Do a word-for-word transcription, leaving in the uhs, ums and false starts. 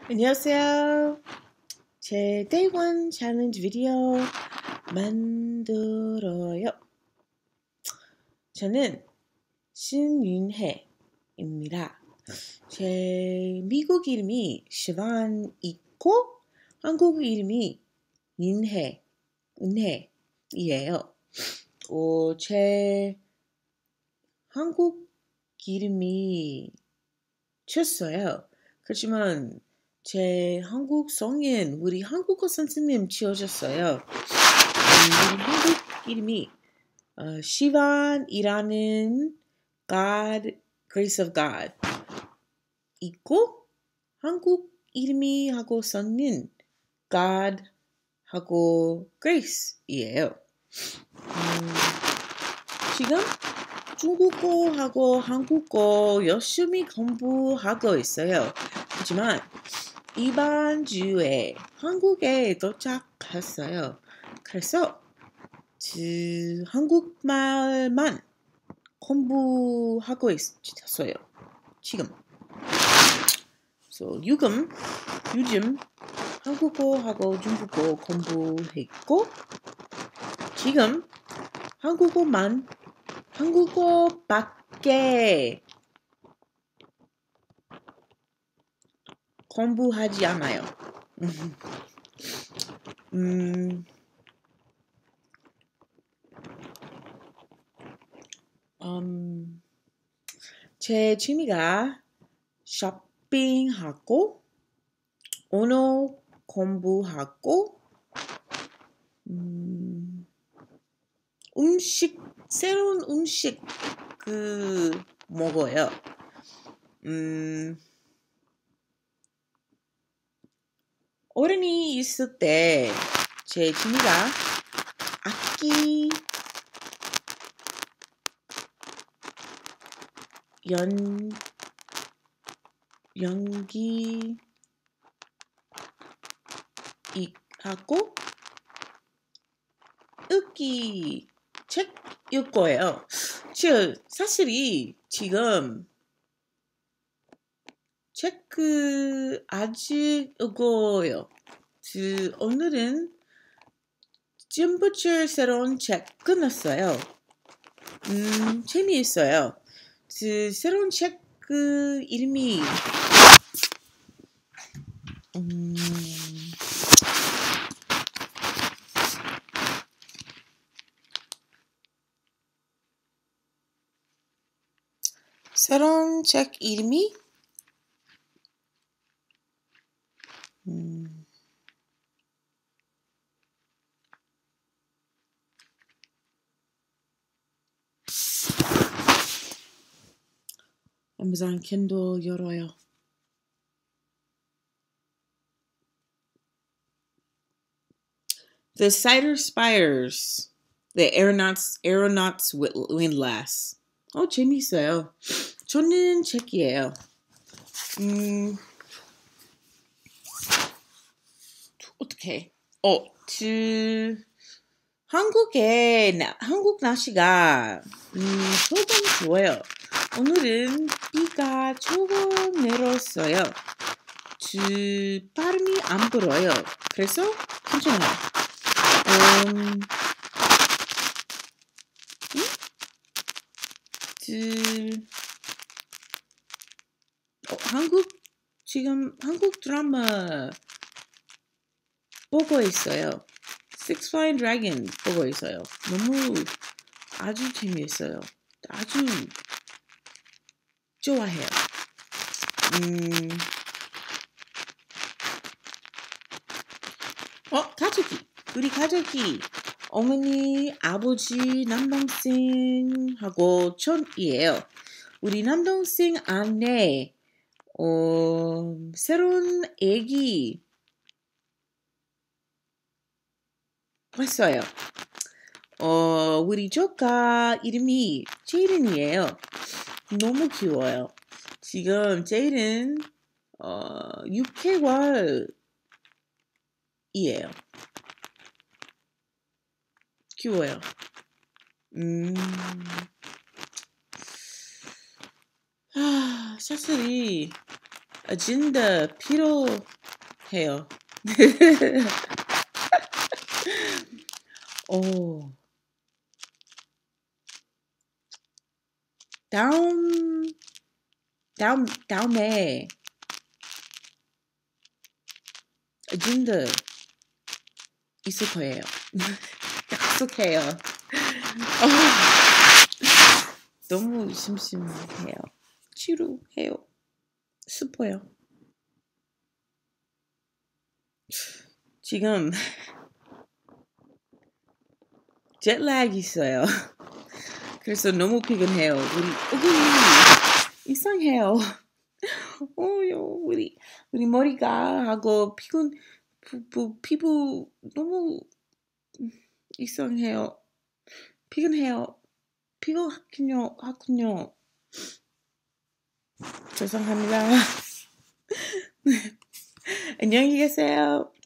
안녕하세요. 제 데이 원 챌린지 비디오 만들어요. 저는 신윤혜입니다. 제 미국 이름이 시반이고 한국 이름이 윤혜, 은혜이에요. 어, 제 한국 이름이 쳤어요. 그렇지만 제 한국 성인 우리 한국어 선생님 지어줬어요. 음, 우리 한국 이름이 어, 시반이라는 God, Grace of God 있고 한국 이름이 하고 써는 God 하고 Grace이에요. 음, 지금 중국어하고 한국어 열심히 공부하고 있어요. 하지만 이번 주에 한국에 도착했어요. 그래서 그 한국말만 공부하고 있어요. 지금. So, 요즘, 요즘 한국어하고 중국어 공부했고 지금 한국어만 한국어밖에 공부하지 않아요. 음, 음, 제 취미가 쇼핑하고 언어 공부하고 음, 음식 새로운 음식 그 먹어요. 음, 어른이 있을 때 제 취미가 악기 연 연기 이 하고 읽기 책 읽고요. 지금 사실이 지금 책 그 아직 읽어요. 그 오늘은 찜부칠 새로운 책 끝났어요. 음 재미있어요. 그 새로운 책 그 이름이 음 새로운 책 이름이 음 아마존 킨들 열어요. The Cider Spiders, The Aeronauts Aeronauts Windlass. 어 재미있어요. 저는 책이에요. 음 어떻게? 어, 그 한국의 나, 한국 날씨가 음, 조금 좋아요. 오늘은 비가 조금 내렸어요. 그 바람이 안 불어요. 그래서 괜찮아요. 음, 음? 그 어, 한국 지금 한국 드라마 보고 있어요. Six Flying Dragon 보고 있어요. 너무 아주 재미있어요. 아주 좋아해요. 음, 어, 가족이. 우리 가족이 어머니, 아버지, 남동생하고 전이에요. 우리 남동생 안에 어, 새로운 애기 왔어요. 어, 우리 조카 이름이 제이든이에요. 너무 귀여워요. 지금 제이든 어, 육 개월이에요. 귀여워요. 음, 아, 사실이 아젠다 필요해요. 오. 다음, 다음, 다음에 아젠다 있을 거예요. 약속해요. 어, 너무 심심해요. 지루해요. 슬퍼요. 지금 jetlag 있어요. 그래서 너무 피곤해요. 우리 얼굴이 이상해요. 어요, 우리 우리 머리가 하고 피곤 부, 부, 피부 너무 이상해요. 피곤해요. 피곤하군요. 하군요. 죄송합니다. 안녕히 계세요.